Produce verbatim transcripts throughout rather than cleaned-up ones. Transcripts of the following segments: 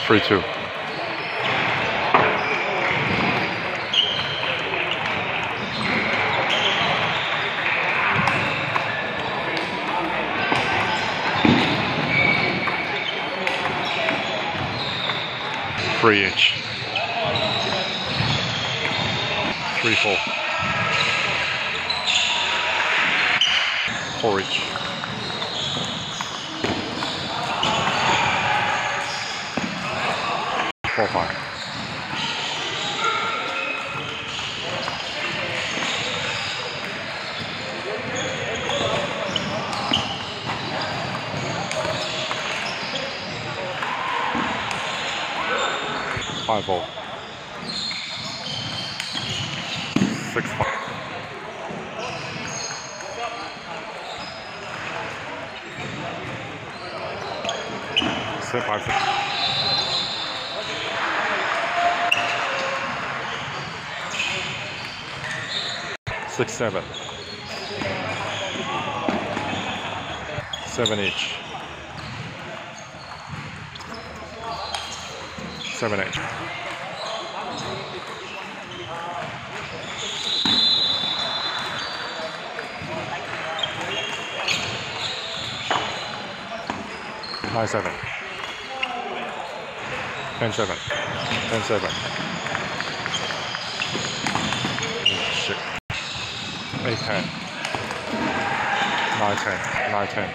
three two. Three each. Three four. Four each. Four five. Five all. Six five. Six five six. Six seven. Seven each. Seven eight. Nine seven. Ten seven. Ten seven. Shit. Eight ten. Nine ten. Nine ten.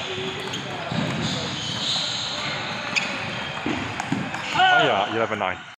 Oh yeah, eleven nine.